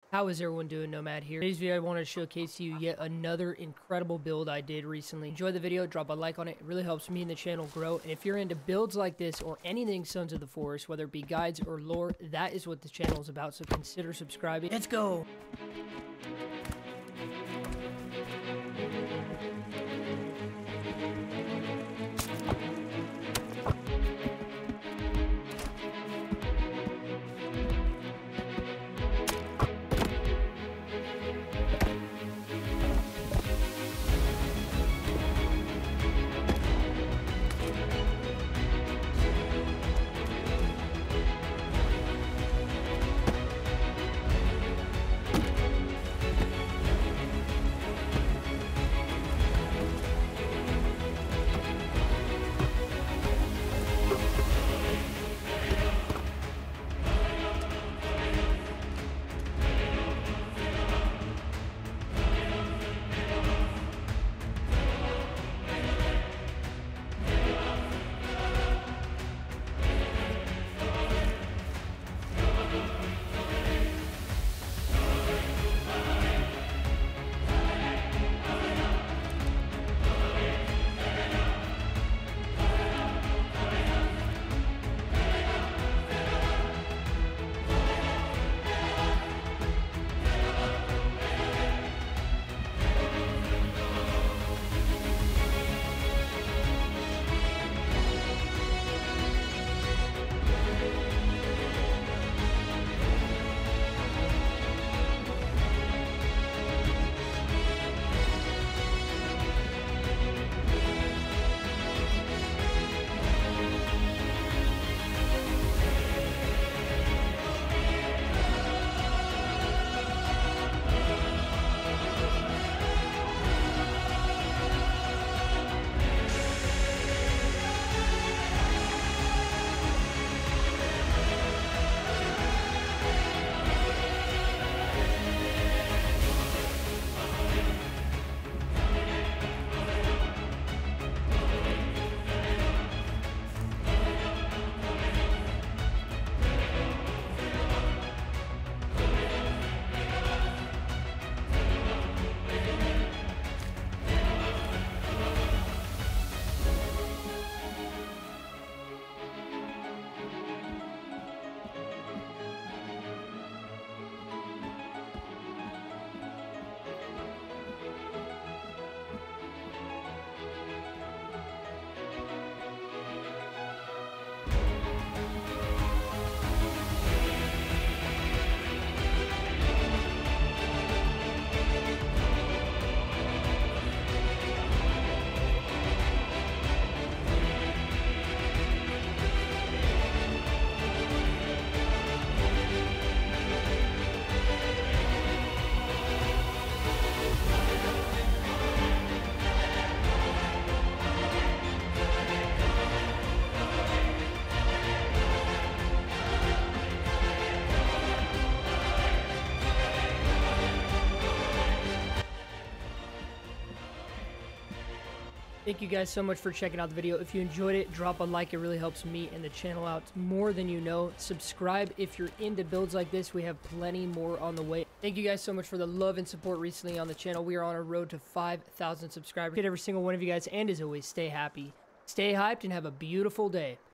How is everyone doing? Nomad here. Today's video I want to showcase to you yet another incredible build I did recently. Enjoy the video, drop a like on it. It really helps me and the channel grow. And if you're into builds like this or anything Sons of the Forest, whether it be guides or lore, that is what the channel is about. So consider subscribing. Let's go! Thank you guys so much for checking out the video. If you enjoyed it, drop a like. It really helps me and the channel out more than you know. Subscribe if you're into builds like this. We have plenty more on the way. Thank you guys so much for the love and support recently on the channel. We are on a road to 5,000 subscribers. Get every single one of you guys, and as always, stay happy, stay hyped, and have a beautiful day.